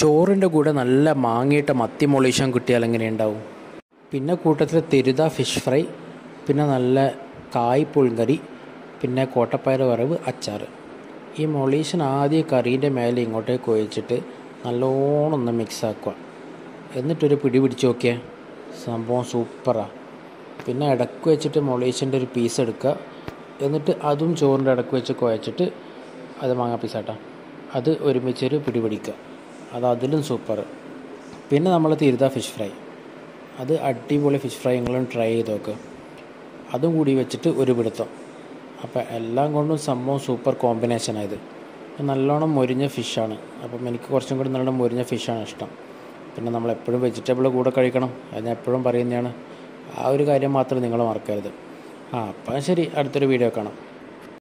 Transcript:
ചോറിൻ്റെ കൂടെ നല്ല മാങ്ങിയിട്ട മത്തി മൊളീഷൻ കിട്ടിയാൽ എങ്ങനെ ഉണ്ടാവും. പിന്നെ കൂട്ടത്തിൽ തിരുത ഫിഷ് ഫ്രൈ, പിന്നെ നല്ല കായ് പുളിങ്കറി, പിന്നെ കോട്ടപ്പയർ വറവ്, അച്ചാർ. ഈ മൊളീഷൻ ആദ്യം കറീൻ്റെ മേലെ ഇങ്ങോട്ടേക്ക് ഒഴിച്ചിട്ട് നല്ലോണം ഒന്ന് മിക്സ് ആക്കുക. എന്നിട്ടൊരു പിടി പിടിച്ച് നോക്കിയാൽ സംഭവം സൂപ്പറാണ്. പിന്നെ ഇടക്ക് വെച്ചിട്ട് മൊളീഷൻ്റെ ഒരു പീസ് എടുക്കുക. എന്നിട്ട് അതും ചോറിൻ്റെ ഇടക്ക് വെച്ച് കുഴച്ചിട്ട് അത് മാങ്ങ പീസാട്ടോ, അത് ഒരുമിച്ചൊരു പിടി പിടിക്കുക. അത് അതിലും സൂപ്പർ. പിന്നെ നമ്മൾ തിരുത ഫിഷ് ഫ്രൈ, അത് അടിപൊളി ഫിഷ് ഫ്രൈ. നിങ്ങളും ട്രൈ ചെയ്ത് നോക്ക്. അതും കൂടി വെച്ചിട്ട് ഒരു പിടുത്തം. അപ്പോൾ എല്ലാം കൊണ്ടും സംഭവം സൂപ്പർ കോമ്പിനേഷനായത്. നല്ലോണം മൊരിഞ്ഞ ഫിഷാണ്. അപ്പം എനിക്ക് കുറച്ചും കൂടി നല്ലോണം മൊരിഞ്ഞ ഫിഷാണ് ഇഷ്ടം. പിന്നെ നമ്മളെപ്പോഴും വെജിറ്റബിൾ കൂടെ കഴിക്കണം, അത് ഞാൻ എപ്പോഴും പറയുന്നതാണ്. ആ ഒരു കാര്യം മാത്രം നിങ്ങൾ മറക്കരുത്. അപ്പം ശരി, അടുത്തൊരു വീഡിയോ കാണാം.